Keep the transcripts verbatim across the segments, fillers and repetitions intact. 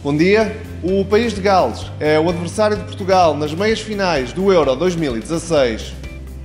Bom dia. O país de Gales é o adversário de Portugal nas meias finais do Euro dois mil e dezasseis.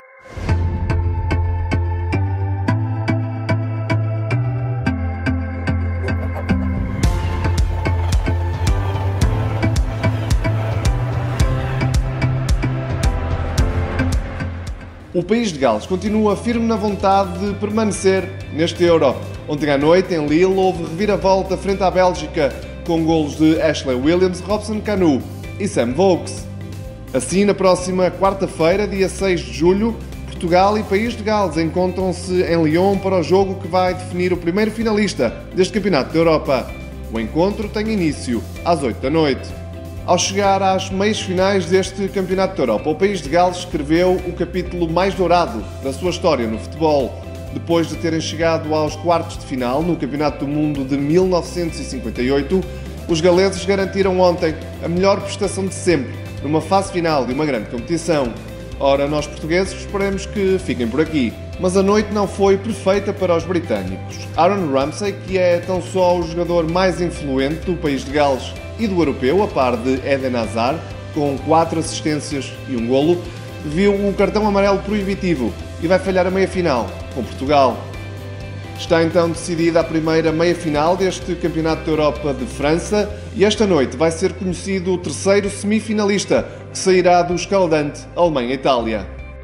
O país de Gales continua firme na vontade de permanecer neste Euro. Ontem à noite, em Lille, houve reviravolta frente à Bélgica, com golos de Ashley Williams, Robson Kanu e Sam Vokes. Assim, na próxima quarta-feira, dia seis de julho, Portugal e País de Gales encontram-se em Lyon para o jogo que vai definir o primeiro finalista deste Campeonato da Europa. O encontro tem início às oito da noite. Ao chegar às meias finais deste Campeonato da Europa, o País de Gales escreveu o capítulo mais dourado da sua história no futebol. Depois de terem chegado aos quartos de final no Campeonato do Mundo de mil novecentos e cinquenta e oito, os galeses garantiram ontem a melhor prestação de sempre numa fase final de uma grande competição. Ora, nós portugueses esperemos que fiquem por aqui. Mas a noite não foi perfeita para os britânicos. Aaron Ramsey, que é tão só o jogador mais influente do País de Gales e do europeu, a par de Eden Hazard, com quatro assistências e um golo, viu o cartão amarelo proibitivo e vai falhar a meia-final com Portugal. Está então decidida a primeira meia-final deste Campeonato da Europa de França e esta noite vai ser conhecido o terceiro semifinalista, que sairá do escaldante Alemanha-Itália.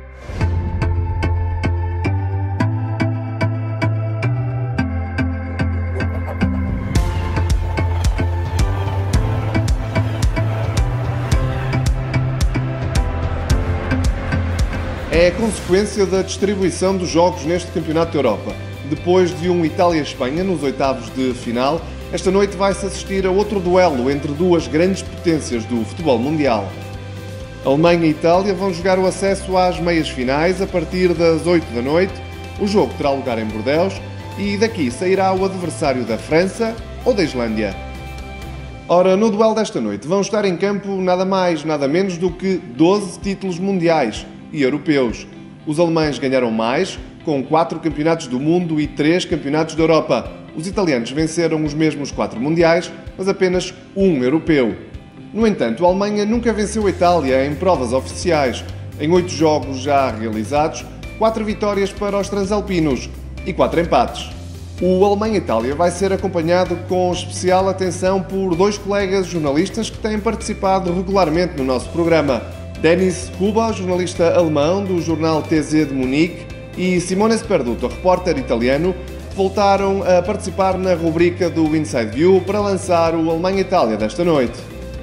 É a consequência da distribuição dos jogos neste Campeonato da Europa. Depois de um Itália-Espanha nos oitavos de final, esta noite vai-se assistir a outro duelo entre duas grandes potências do futebol mundial. Alemanha e Itália vão jogar o acesso às meias finais a partir das oito da noite. O jogo terá lugar em Bordeaux e daqui sairá o adversário da França ou da Islândia. Ora, no duelo desta noite vão estar em campo nada mais, nada menos do que doze títulos mundiais e europeus. Os alemães ganharam mais, com quatro campeonatos do mundo e três campeonatos da Europa. Os italianos venceram os mesmos quatro mundiais, mas apenas um europeu. No entanto, a Alemanha nunca venceu a Itália em provas oficiais. Em oito jogos já realizados, quatro vitórias para os transalpinos e quatro empates. O Alemanha-Itália vai ser acompanhado com especial atenção por dois colegas jornalistas que têm participado regularmente no nosso programa. Dennis Huber, jornalista alemão do jornal T Z de Munique, e Simone Sperduto, repórter italiano, voltaram a participar na rubrica do Inside View para lançar o Alemanha-Itália desta noite.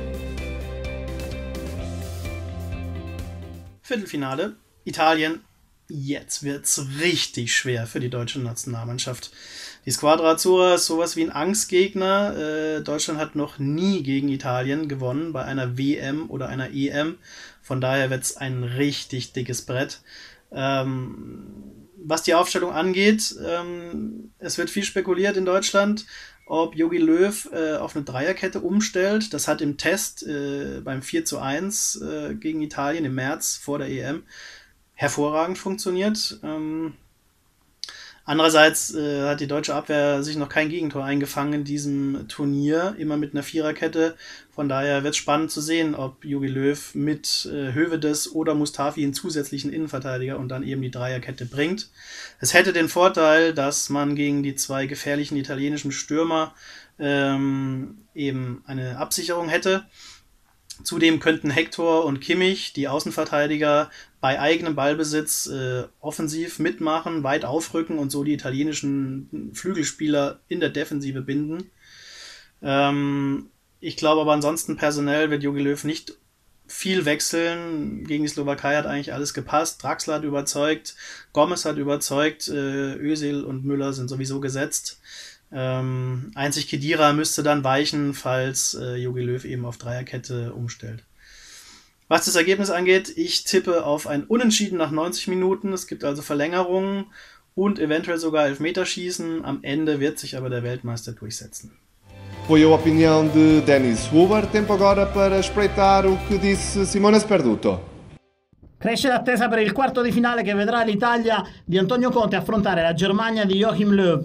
Viertelfinale, Italien. Jetzt wird's richtig schwer für die deutsche Nationalmannschaft. Die Squadra Azzurra ist sowas wie ein Angstgegner. Äh, Deutschland hat noch nie gegen Italien gewonnen bei einer W M oder einer E M. Von daher wird's ein richtig dickes Brett. Ähm, was die Aufstellung angeht, ähm, es wird viel spekuliert in Deutschland, ob Jogi Löw äh, auf eine Dreierkette umstellt. Das hat im Test äh, beim vier zu eins äh, gegen Italien im März vor der E M hervorragend funktioniert. Ähm, andererseits äh, hat die deutsche Abwehr sich noch kein Gegentor eingefangen in diesem Turnier, immer mit einer Viererkette. Von daher wird es spannend zu sehen, ob Jogi Löw mit äh, Hövedes oder Mustafi einen zusätzlichen Innenverteidiger und dann eben die Dreierkette bringt. Es hätte den Vorteil, dass man gegen die zwei gefährlichen italienischen Stürmer ähm, eben eine Absicherung hätte. Zudem könnten Hector und Kimmich, die Außenverteidiger, bei eigenem Ballbesitz äh, offensiv mitmachen, weit aufrücken und so die italienischen Flügelspieler in der Defensive binden. Ähm, ich glaube aber ansonsten personell wird Jogi Löw nicht viel wechseln. Gegen die Slowakei hat eigentlich alles gepasst. Draxler hat überzeugt, Gomez hat überzeugt, äh, Özil und Müller sind sowieso gesetzt. Ähm, einzig Khedira müsste dann weichen, falls äh, Jogi Löw eben auf Dreierkette umstellt. Was das Ergebnis angeht, ich tippe auf ein Unentschieden nach neunzig Minuten. Es gibt also Verlängerungen und eventuell sogar Elfmeterschießen. Am Ende wird sich aber der Weltmeister durchsetzen. Foi a opinião de Dennis Huber. Tempo agora para espreitar o que disse Simone Sperduto. Cresce l'attesa per il quarto di finale che vedrà l'Italia di Antonio Conte affrontare la Germania di Joachim Löw.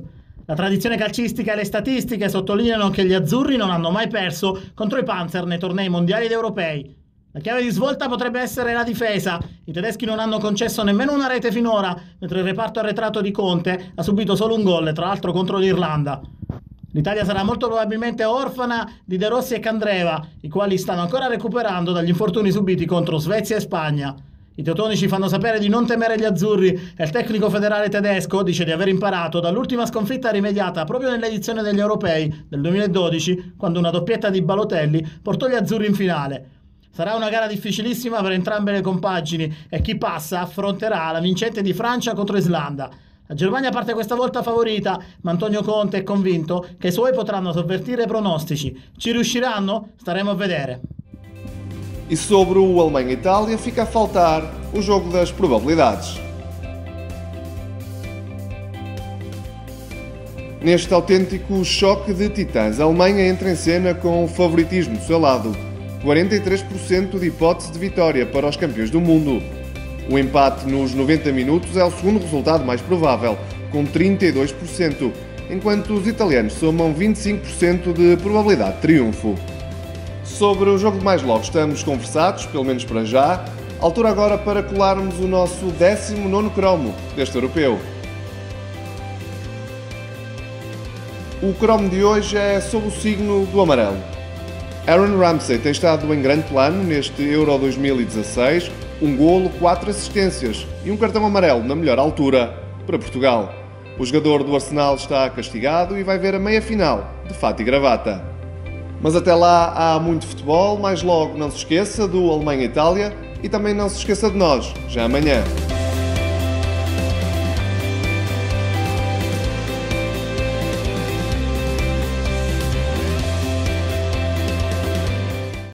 La tradizione calcistica e le statistiche sottolineano che gli azzurri non hanno mai perso contro i Panzer nei tornei mondiali ed europei. La chiave di svolta potrebbe essere la difesa. I tedeschi non hanno concesso nemmeno una rete finora, mentre il reparto arretrato di Conte ha subito solo un gol, tra l'altro contro l'Irlanda. L'Italia sarà molto probabilmente orfana di De Rossi e Candreva, i quali stanno ancora recuperando dagli infortuni subiti contro Svezia e Spagna. I teutonici fanno sapere di non temere gli azzurri e il tecnico federale tedesco dice di aver imparato dall'ultima sconfitta rimediata proprio nell'edizione degli europei del duemiladodici, quando una doppietta di Balotelli portò gli azzurri in finale. Sarà una gara difficilissima per entrambe le compagini e chi passa affronterà la vincente di Francia contro Islanda. La Germania parte questa volta favorita, ma Antonio Conte è convinto che i suoi potranno sovvertire i pronostici. Ci riusciranno? Staremo a vedere. E sobre o Alemanha-Itália fica a faltar o jogo das probabilidades. Neste autêntico choque de titãs, a Alemanha entra em cena com o favoritismo do seu lado. quarenta e três por cento de hipótese de vitória para os campeões do mundo. O empate nos noventa minutos é o segundo resultado mais provável, com trinta e dois por cento, enquanto os italianos somam vinte e cinco por cento de probabilidade de triunfo. Sobre o jogo de mais logo estamos conversados, pelo menos para já. Altura agora para colarmos o nosso décimo nono cromo deste europeu. O cromo de hoje é sob o signo do amarelo. Aaron Ramsey tem estado em grande plano neste Euro dois mil e dezasseis, um golo, quatro assistências e um cartão amarelo na melhor altura para Portugal. O jogador do Arsenal está castigado e vai ver a meia-final de fato e gravata. Mas até lá há muito futebol, mais logo não se esqueça do Alemanha-Itália e também não se esqueça de nós, já amanhã.